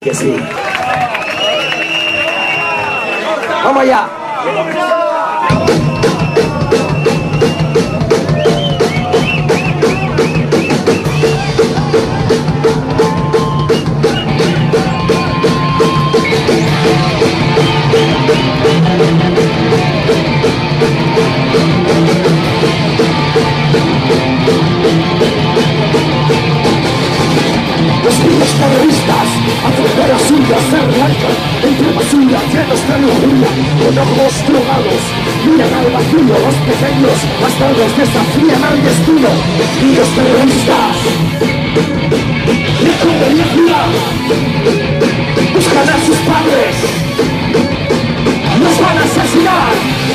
que sí. ¡Vamos allá! Los niños terroristas a fronteras suyas se arrancan entre basura llenos de lujuria, con ojos drogados miran al vacío. Los pequeños bastardos desafían al destino. Niños terroristas recorren la ciudad, buscan a sus padres, los van a asesinar.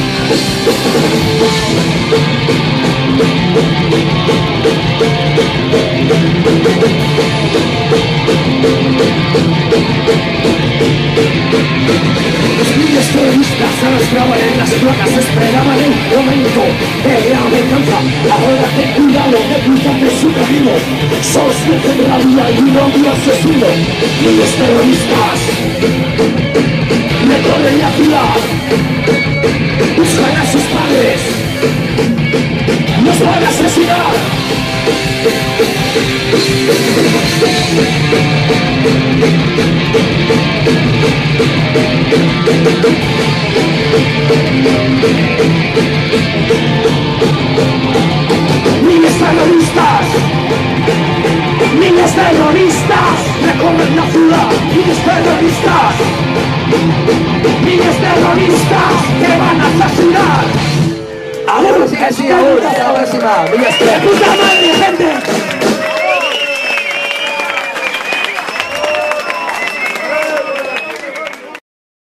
Los niños terroristas se arrastraban en las placas, esperaban el momento de la venganza. Ahora ten cuidado de cruzarte su camino, sos de rabia y un odio asesino. Niños terroristas recorren la ciudad, buscan a sus padres, los van a asesinar. Niños terroristas, niños terroristas recorren la ciudad. Niños terroristas, niños terroristas que van a asesinar. ¡Ahora sí que sí! ¡Ahora! ¡Hasta la próxima! ¡De puta madre, gente!